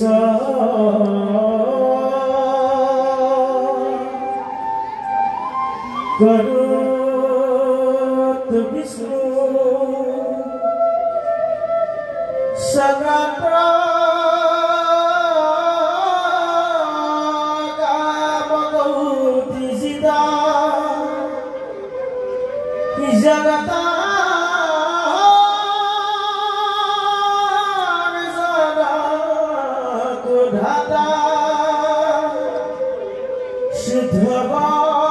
Karut Vishnu Sagatra Gamagauti Sita Jagata Rizana Kudhata Shudhava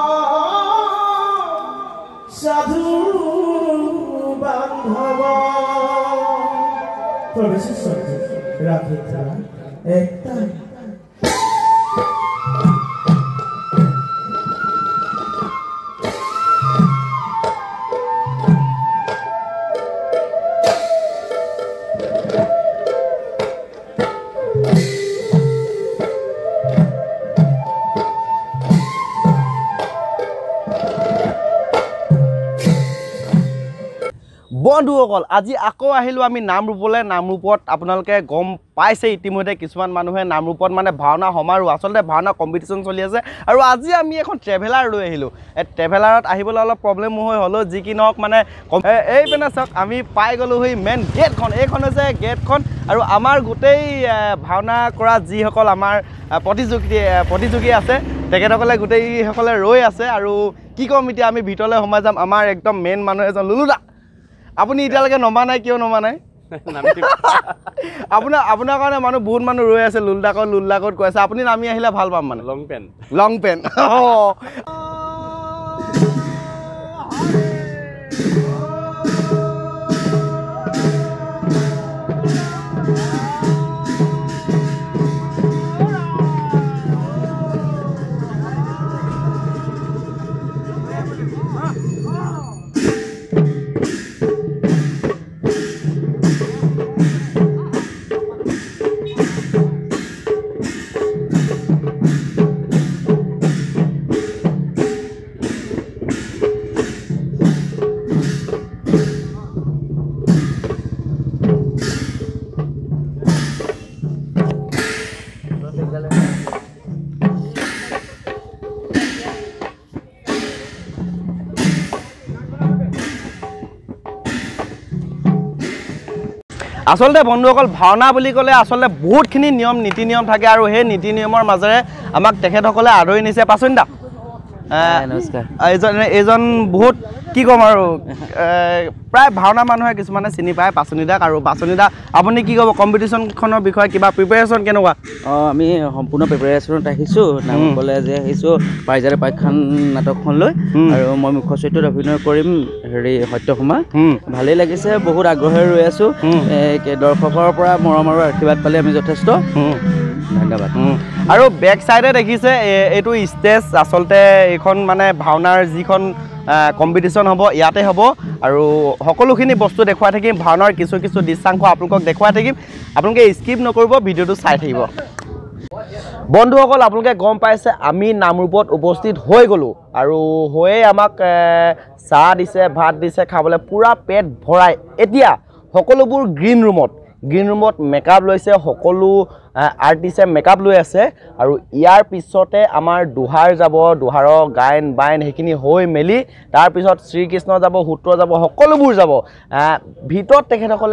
Sadhu Bandhava Professor Sanjay Rakitra Ekta বন্ধুসকল আজি আকৌ আহিলো আমি নামৰূপলৈ নামৰূপত আপোনালোকে গম পাইছে ইতিমধ্যে কিছুমান মানুহে নামৰূপত মানে ভাওনা সমাৰোহ আচলতে ভাওনা কম্পিটিশ্যন চলি আছে আৰু আজি আমি এখন ট্ৰেভেলাৰ লৈ আহিলো এই ট্ৰেভেলাৰত আহিবলৈ অলপ প্ৰব্লেম হৈ হলো যি কি নহওক মানে এই পেনে চাওক আমি পাই গলো হৈ মেইন গেটখন এইখন হৈছে গেটখন আৰু আমাৰ গোটেই ভাওনা কৰা যিসকল আমাৰ প্ৰতিযোগী আছে তেখেতসকলে গোটেইসকলে ৰৈ আছে আৰু কি কম এতিয়া আমি ভিতৰলৈ সোমাই যাম আমাৰ একদম মেইন মানুহ এজন লুলুদা আপুনি এতিয়ালৈকে নমা নাই কিয় নমা নাই আপোনাৰ কাৰণে মানুহ বহুত মানুহ ৰৈ আছে লুলদাকত কৈ আছে আপুনি নামি আহিলে ভাল পাম মানে লং পেন আসলে বন্ধুসকল ভাওনা বুলি ক'লে আসলে বহুতখিনি নিয়ম নীতি নিয়ম থাকে আৰু সেই নীতি নিয়মৰ মাজেৰে আমাক তেখেতসকলে আদৰি নিছে পাচনিদা নমস্কাৰ এইজন বহুত কি ক'ম আৰু প্ৰায় ভাওনা মানুহে কিছুমানে চিনি পায় পাচনিদাক আৰু পাচনিদা আপুনি কি ক'ব কম্পিটিশ্যনখনৰ বিষয়ে কিবা প্ৰিপেৰেশ্যন কেনেকুৱা আমি সম্পূৰ্ণ প্ৰিপেৰেশ্যনত আহিছোঁ নামৰূপলৈ যে আহিছোঁ পাৰিজাত উপাখ্যান নাটকখন লৈ আৰু মই মুখ্য চৰিত্ৰত অভিনয় কৰিম সত্যসীমা ভালেই লাগিছে বহুত আগ্ৰহেৰে ৰৈ আছোঁ দৰ্শকৰ পৰা মৰম আৰু আশীৰ্বাদ পালে আমি যথেষ্ট ধন্যবাদ আৰু বেক চাইডে দেখিছে এইটো ষ্টেজ আচলতে এইখন মানে ভাওনাৰ যিখন কম্পিটিশ্যন হ'ব ইয়াতে হ'ব আৰু সকলোখিনি বস্তু দেখুৱাই থাকিম ভাওনাৰ কিছু দৃশ্যাংশ আপোনালোকক দেখুৱাই থাকিম আপোনালোকে স্কিপ নকৰিব ভিডিঅ'টো চাই থাকিব বন্ধুসকল আপোনালোকে গম পাইছে আমি নামৰূপত উপস্থিত হৈ গ'লোঁ আৰু হৈয়ে আমাক চাহ দিছে ভাত দিছে খাবলৈ পূৰা পেট ভৰাই এতিয়া সকলোবোৰ গ্ৰীণ ৰুমত মেকআপ লৈছে সকলো আৰ্টিষ্টে মেকআপ লৈ আছে আৰু ইয়াৰ পিছতে আমাৰ দুহাৰ যাব দুহাৰৰ গায়ন বায়ন সেইখিনি হৈ মেলি তাৰপিছত শ্ৰীকৃষ্ণ যাব সূত্ৰ যাব সকলোবোৰ যাব ভিতৰত তেখেতসকলে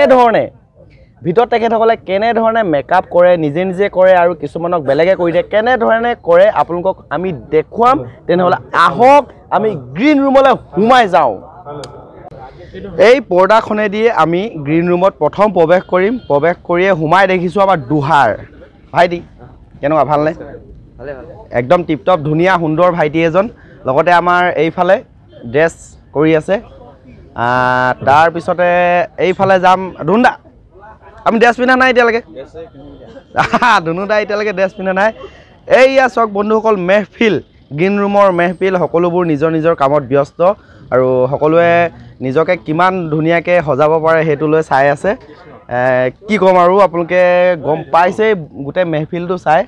কেনেধৰণে মেকআপ কৰে নিজে কৰে আৰু কিছুমানক বেলেগে কৰি দিয়ে কেনেধৰণে কৰে আপোনালোকক আমি দেখুৱাম তেনেহ'লে আহক আমি গ্ৰীণ ৰুমলৈ সোমাই যাওঁ এই পৰ্দাখনেদি আমি গ্ৰীণ ৰুমত প্ৰথম প্ৰৱেশ কৰিয়ে সোমাই দেখিছোঁ আমাৰ দুহাৰ ভাইটি কেনেকুৱা ভালনে একদম টিপটপ ধুনীয়া সুন্দৰ ভাইটি এজন লগতে আমাৰ এইফালে ড্ৰেছ কৰি আছে তাৰপিছতে এইফালে যাম ধুনুদা আমি ড্ৰেছ পিন্ধা নাই এতিয়ালৈকে ধুনুদা এতিয়ালৈকে ড্ৰেছ পিন্ধা নাই এইয়া চাওক বন্ধুসকল মেহফিল গ্ৰীণ ৰুমৰ মেহফিল সকলোবোৰ নিজৰ কামত ব্যস্ত আৰু সকলোৱে নিজকে কিমান ধুনীয়াকৈ সজাব পাৰে সেইটো লৈ চাই আছে কি ক'ম আৰু আপোনালোকে গম পাইছে গোটেই মেহফিলটো চাই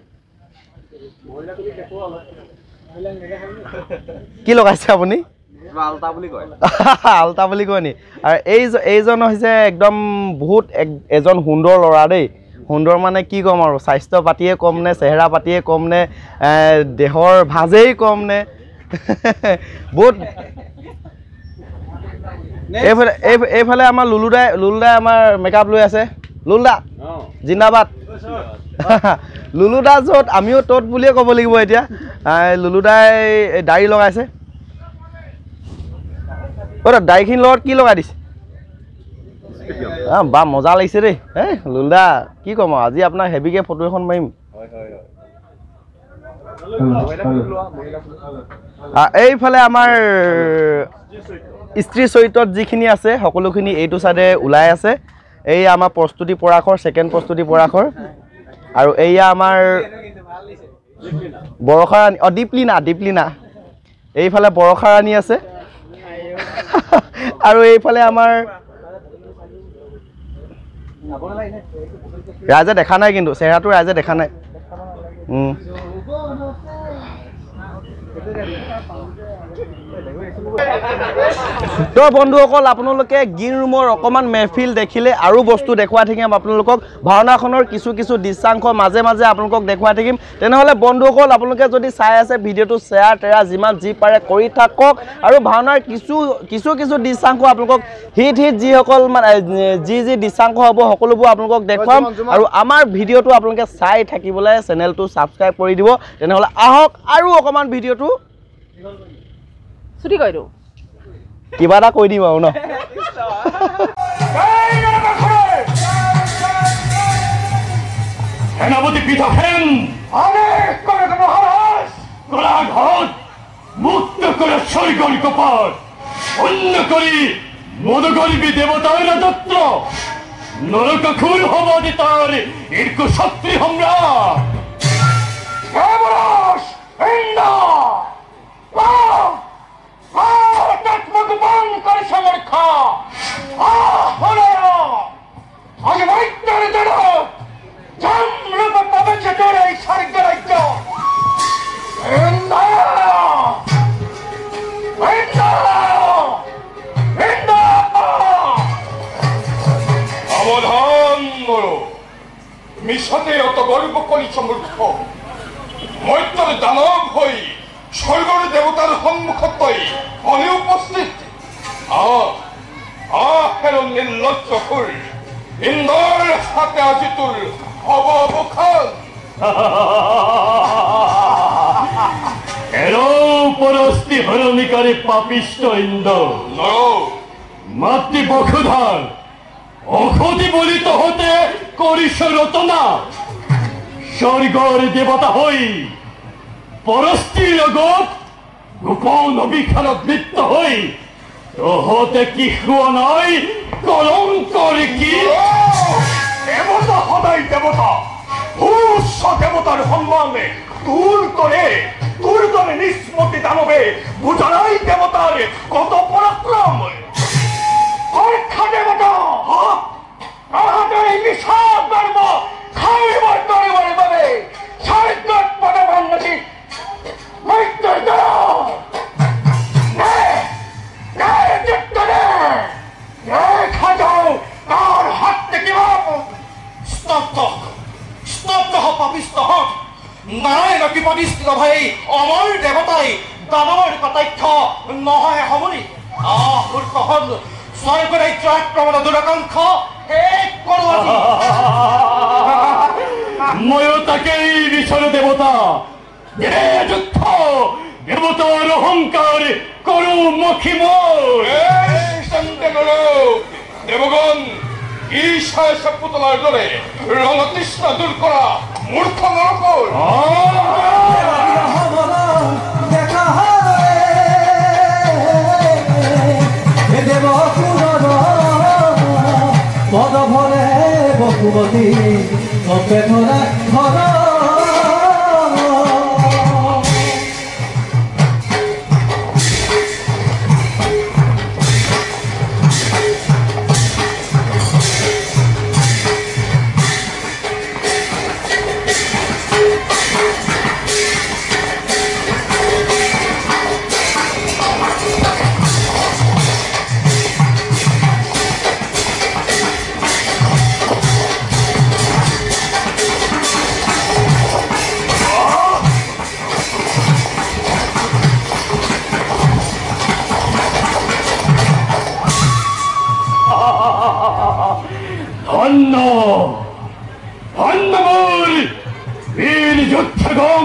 কি লগাইছে আপুনি আলতা বুলি কয় নি আৰু এইজন হৈছে একদম বহুত এজন সুন্দৰ ল'ৰা দেই সুন্দৰ মানে কি ক'ম আৰু স্বাস্থ্য পাতিয়ে কম নে চেহেৰা পাতিয়ে কম নে দেহৰ ভাজেই কম নে বহুত এইফালে আমাৰ লুলুদাই আমাৰ মেকআপ লৈ আছে লুলুদা জিন্দাবাদ লুলুদা য'ত আমিও ত'ত বুলিয়ে ক'ব লাগিব এতিয়া লুলুদাই দাড়ি লগাইছে দাড়িখিনিৰ লগত কি লগাই দিছে বা মজা লাগিছে দেই লুলুদা কি ক'ম আৰু আজি আপোনাৰ হেভিকে ফটো এখন মাৰিম এইফালে আমাৰ স্ত্ৰী চৰিত্ৰত যিখিনি আছে সকলোখিনি এইটো চাইডে ওলাই আছে এই আমাৰ প্ৰস্তুতি পৰাশৰ ছেকেণ্ড প্ৰস্তুতি পৰাশৰ আৰু এইয়া আমাৰ বৰষা ৰাণী দীপলিনা এইফালে বৰষা ৰাণী আছে আৰু এইফালে আমাৰ ৰাইজে দেখা নাই কিন্তু চেহেৰাটো ৰাইজে দেখা নাই তো বন্ধুসকল আপোনালোকে গ্ৰীণ ৰুমৰ অকণমান মেহফিল দেখিলে আৰু বস্তু দেখুৱাই থাকিম আপোনালোকক ভাওনাখনৰ কিছু দৃশ্যাংশ মাজে মাজে আপোনালোকক দেখুৱাই থাকিম তেনেহ'লে বন্ধুসকল আপোনালোকে যদি চাই আছে ভিডিঅ'টো শ্বেয়াৰ তেৰা যিমান যি পাৰে কৰি থাকক আৰু ভাওনাৰ কিছু দৃশ্যাংশ আপোনালোকক হিট যিসকল মানে যি দৃশ্যাংশ হ'ব সকলোবোৰ আপোনালোকক দেখুৱাম আৰু আমাৰ ভিডিঅ'টো আপোনালোকে চাই থাকিবলৈ চেনেলটো ছাবস্ক্ৰাইব কৰি দিব তেনেহ'লে আহক আৰু অকণমান ভিডিঅ'টো ছুটি কৰি দিওঁ কিবা এটা কৈ দিম আৰু ন সেনাপতি পিতাহেন মুক্ত করে স্বর্গর কপাল অন্য করি মদগরিবী দেবতার রাজত্ব নরকাখুর হবাদি তার এরক শক্তি আমরা মিশতে অত গর্ব করি সমৃদ্ধ মৈত্র দানব হই স্বর্গর দেবতার সম্মুখতই অনুপস্থিত আহের নির্লজ্জ ফুল ইন্দর হাতে আজি তোর অবখান এর পরস্তি হরণিকারী পাপিষ্ট ইন্দ্র মাতৃ বক্ষুধার অক্ষতি বলিত হতে করিস রতনা স্বর্গর দেবতা হই পরস্তি জগৎ গোপন অভিখানত বৃত্ত হই হতে কি শুয়া নাই কলঙ্কর কি দেবতা সদায় দেবতা উচ্চ দেবতার সম্মানে তুর করে নিষ্পত্তি দানবে বুঝানাই দেবতার কত পরাক্রম পরীক্ষা দেবতা আমাদের এই বিশাল ধর্ম খাইবার পরিবারে পাবে সাহিত্যের পদে ভান্নতি মৃত্যুর দ্বারা তার হাত থেকে স্তব্ধ পাপিষ্ট হক নারায়ণ বিপদিষ্ঠিত ভাই অমৰ দেবতাই দানৱৰ কটাক্ষ নহয় সমনি মূৰ্খ হল স্বৰ্গ ৰাজ্য আক্ৰমণ দুৰাকাংক্ষ শেষ কৰোঁ ময়ো তাকেই বিচৰো দেৱতা যুদ্ধ দেবতার অহংকার করু মখি দেবগণ ঈশায় পুতলার দলে রণতৃষ্ণা দূর করা মূর্খ নরকর পদ ভরে বকুমতি ধরা ধরা গম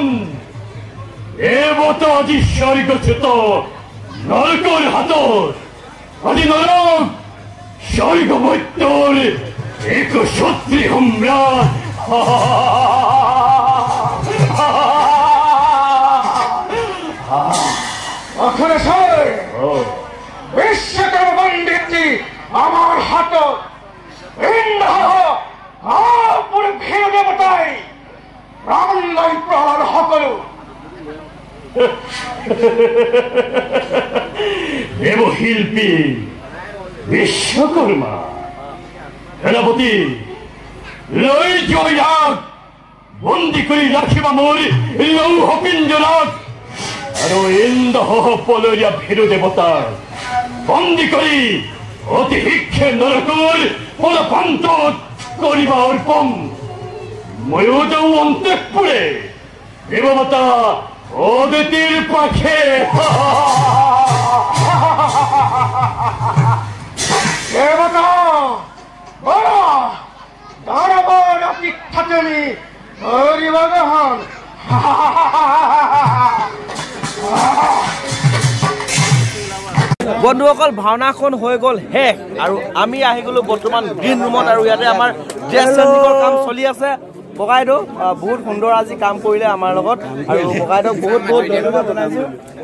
এবতো আজি স্বৰ্গচ্যুত নৰকৰ হাতত আজি নৰক স্বৰ্গ মত্যৰ এক সত্যি সম্ৰাট অখনেশ্বৰ বিশ্বকৰ্মা পণ্ডিতজী আমাৰ হাতত ভিৰ দেৱতাই প্ৰাণ লৈ প্ৰাণ সকলো দেৱশিল্পী বিশ্বকৰ্মা সেনাপতি লৈ যোৱা ইয়াক বন্দী কৰি ৰাখিবা মোৰ লৌহ পিঞ্জৰাত আৰু ইন্দ্ৰসহ পলৰীয়া ভীৰু দেৱতাক বন্দী কৰি অতি শীঘ্ৰে নৰকৰ পৰপান্তত কৰিবা অৰ্পণ ময়ো যাওঁ অন্তঃপুৰে দেৱতা অদিতিৰ পাখে দেৱতা বৰা দানৱৰ অপেক্ষা তুমি হৰিবা গহন বন্ধুসকল ভাওনাখন হৈ গ'ল শেষ আৰু আমি আহি গ'লো বৰ্তমান গ্ৰীণ ৰুমত আৰু ইয়াতে আমাৰ ড্ৰেছ চেঞ্জিঙৰ কাম চলি আছে ককাইদেউ বহুত সুন্দৰ আজি কাম কৰিলে আমাৰ লগত আৰু ককাইদেউক বহুত বহুত ধন্যবাদ জনাইছো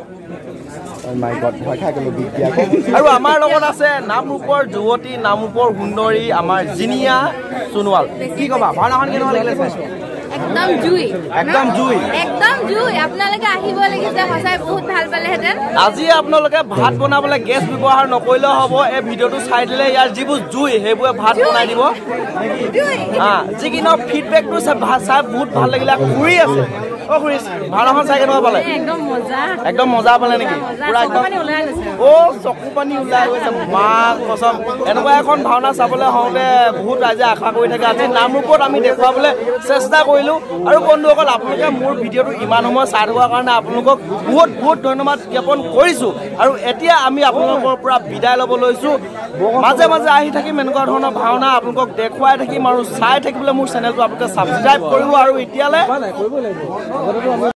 আৰু আমাৰ লগত আছে নামৰূপৰ যুৱতী নামৰূপৰ সুন্দৰী আমাৰ জিনিয়া সোণোৱাল কি ক'বা ভাওনাখন কেনেকুৱা লাগিলে চাইছো একদম জুই একদম জুই একদম জুই আপোনালোকে আহিব লাগিছে সঁচাই বহুত ভাল পালেহেঁতেন আজি আপোনালোকে ভাত বনাবলৈ গেছ ব্যৱহাৰ নকৰিলেও হ'ব এই ভিডিঅ'টো চাই দিলে ইয়াৰ যিবোৰ জুই সেইবোৰে ভাত বনাই দিব যিকিনো ফিডবেকটো চাই বহুত ভাল লাগিলে ঘূৰি আছে অ ঘূৰি ভাওনাখন চাই কেনেকুৱা পালে একদম মজা পালে নেকি পুৰা একদম চকু পানী ওলাই গৈছে মা কচম এনেকুৱা এখন ভাওনা চাবলৈ হওঁতে বহুত ৰাইজে আশা কৰি থাকে আজি নামৰূপত আমি দেখুৱাবলৈ চেষ্টা কৰিলোঁ আৰু বন্ধুসকল আপোনালোকে মোৰ ভিডিঅ'টো ইমান সময় চাই থকাৰ কাৰণে আপোনালোকক বহুত বহুত ধন্যবাদ জ্ঞাপন কৰিছোঁ আৰু এতিয়া আমি আপোনালোকৰ পৰা বিদায় ল'ব লৈছোঁ মাজে মাজে আহি থাকিম এনেকুৱা ধৰণৰ ভাওনা আপোনালোকক দেখুৱাই থাকিম আৰু চাই থাকিবলৈ মোৰ চেনেলটো আপোনালোকে ছাবস্ক্ৰাইব কৰিব আৰু এতিয়ালৈ